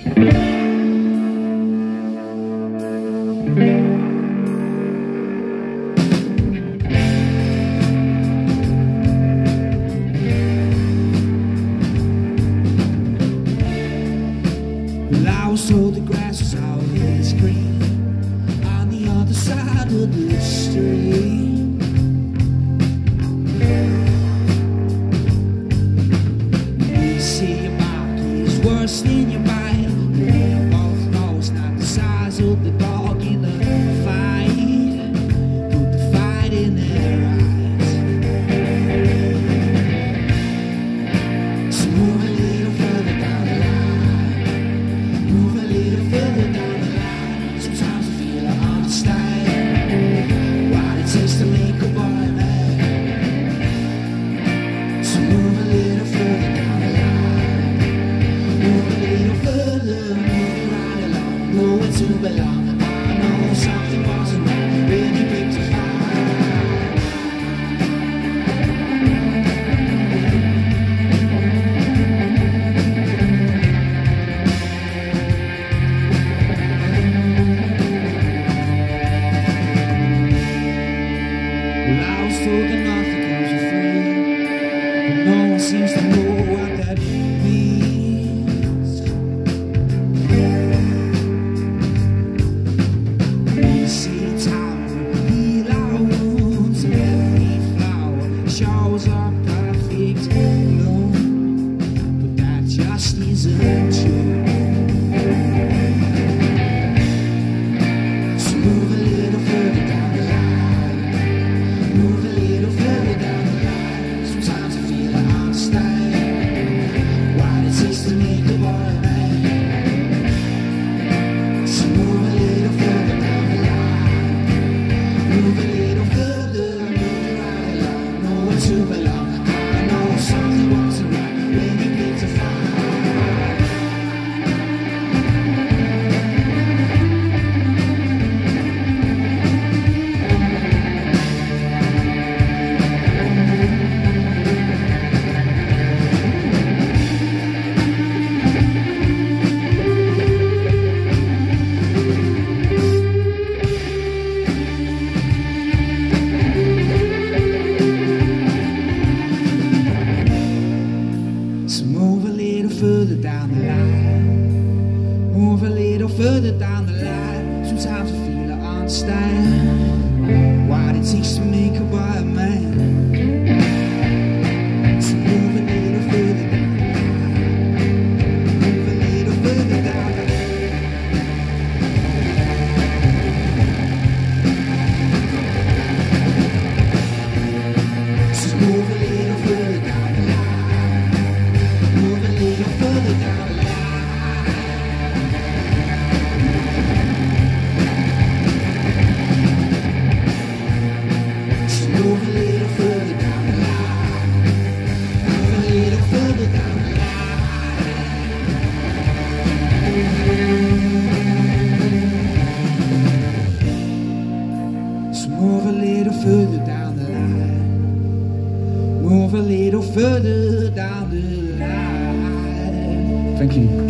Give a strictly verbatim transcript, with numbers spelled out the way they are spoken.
Well, I was told the grass was always green on the other side of the street. You see your back is worse than your bite. We both know it's not the size of the dog in the fight, but the fight in their eyes. So move a little further down the line, move a little further down the line. Sometimes I feel I understand what it takes to make a boy mad. So move a little further down the line, move a little further, move right along, nowhere to belong. I know something wasn't right when you picked a fight. Well, I was told that nothing comes with free, but no one seems to know what that means. We see time heal our wounds, and every flower shows up perfect bloom, but that just isn't true. So move a little further down the line, move a little further down the line. Sometimes I feel I understand what it takes to make a boy mad. So move a little further down the line, move a little further, move right along, nowhere to belong. I know something wasn't right when you picked a fight. So move a little further down the line, move a little further down the line. Sometimes I feel I understand what it takes to make a boy a man. So move a little further down the line, move a little further down the line. So move a little further down the line, move a little further down the line. So move a little further down the line, move a little further down the line. So move a little further down the line, move a little further down the line. Thank you.